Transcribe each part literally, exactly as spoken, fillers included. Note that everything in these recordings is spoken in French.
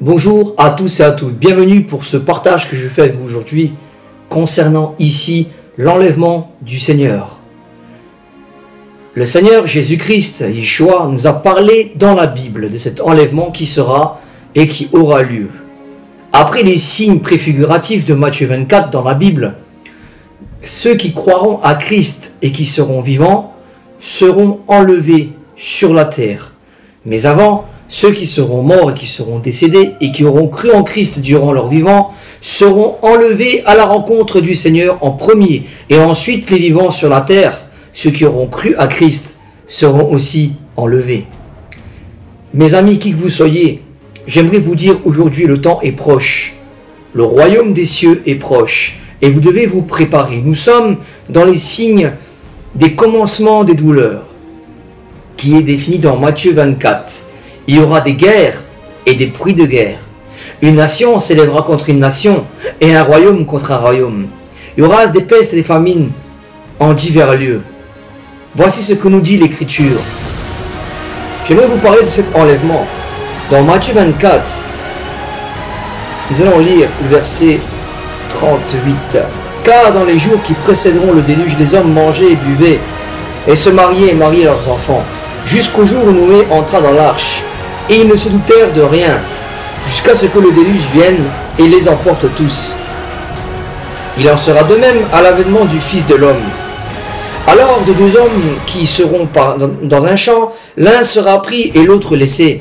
Bonjour à tous et à toutes, bienvenue pour ce partage que je fais avec vous aujourd'hui concernant ici l'enlèvement du Seigneur. Le Seigneur Jésus-Christ, Yeshua, nous a parlé dans la Bible de cet enlèvement qui sera et qui aura lieu. Après les signes préfiguratifs de Matthieu vingt-quatre dans la Bible, ceux qui croiront à Christ et qui seront vivants seront enlevés sur la terre. Mais avant, ceux qui seront morts et qui seront décédés et qui auront cru en Christ durant leur vivant seront enlevés à la rencontre du Seigneur en premier. Et ensuite, les vivants sur la terre, ceux qui auront cru à Christ, seront aussi enlevés. Mes amis, qui que vous soyez, j'aimerais vous dire aujourd'hui, le temps est proche. Le royaume des cieux est proche. Et vous devez vous préparer. Nous sommes dans les signes des commencements des douleurs, qui est défini dans Matthieu vingt-quatre. Il y aura des guerres et des bruits de guerre. Une nation s'élèvera contre une nation et un royaume contre un royaume. Il y aura des pestes et des famines en divers lieux. Voici ce que nous dit l'Écriture. J'aimerais vous parler de cet enlèvement. Dans Matthieu vingt-quatre, nous allons lire le verset trente-huit. Car dans les jours qui précéderont le déluge, les hommes mangeaient et buvaient, et se mariaient et mariaient leurs enfants, jusqu'au jour où Noé entra dans l'arche. Et ils ne se doutèrent de rien, jusqu'à ce que le déluge vienne et les emporte tous. Il en sera de même à l'avènement du Fils de l'homme. Alors de deux hommes qui seront dans un champ, l'un sera pris et l'autre laissé.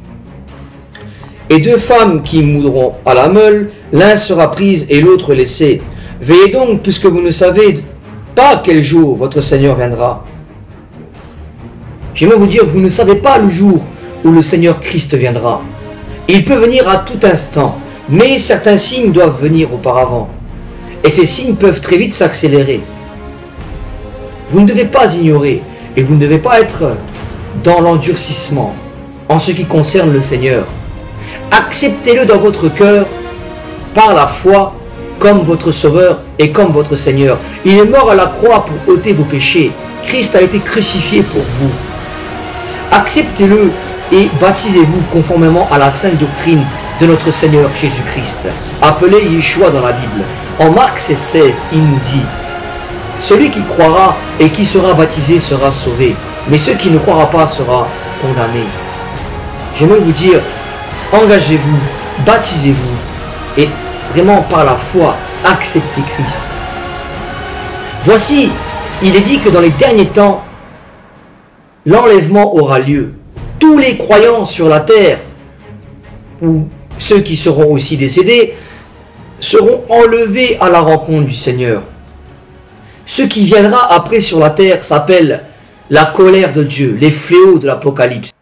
Et deux femmes qui moudront à la meule, l'un sera prise et l'autre laissé. Veillez donc, puisque vous ne savez pas quel jour votre Seigneur viendra. J'aimerais vous dire, vous ne savez pas le jour où le Seigneur Christ viendra. Il peut venir à tout instant, mais certains signes doivent venir auparavant. Et ces signes peuvent très vite s'accélérer. Vous ne devez pas ignorer, et vous ne devez pas être dans l'endurcissement en ce qui concerne le Seigneur. Acceptez-le dans votre cœur par la foi comme votre Sauveur et comme votre Seigneur. Il est mort à la croix pour ôter vos péchés. Christ a été crucifié pour vous. Acceptez-le et baptisez-vous conformément à la sainte doctrine de notre Seigneur Jésus-Christ, appelé Yeshua dans la Bible. En Marc seize, il nous dit « Celui qui croira et qui sera baptisé sera sauvé, mais ceux qui ne croira pas sera condamné. » J'aimerais vous dire, engagez-vous, baptisez-vous et vraiment par la foi, acceptez Christ. Voici, il est dit que dans les derniers temps, l'enlèvement aura lieu. Tous les croyants sur la terre, ou ceux qui seront aussi décédés, seront enlevés à la rencontre du Seigneur. Ce qui viendra après sur la terre s'appelle la colère de Dieu, les fléaux de l'Apocalypse.